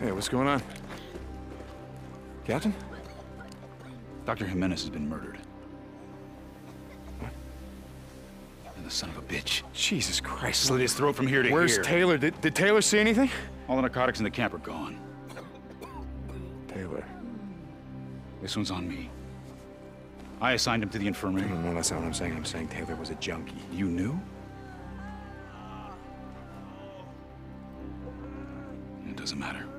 Hey, what's going on? Captain? Dr. Jiminez has been murdered. What? And the son of a bitch. Jesus Christ. Slit his throat from here to here. Where's Taylor? Did Taylor see anything? All the narcotics in the camp are gone. Taylor. This one's on me. I assigned him to the infirmary. No, that's not what I'm saying. I'm saying Taylor was a junkie. You knew? It doesn't matter.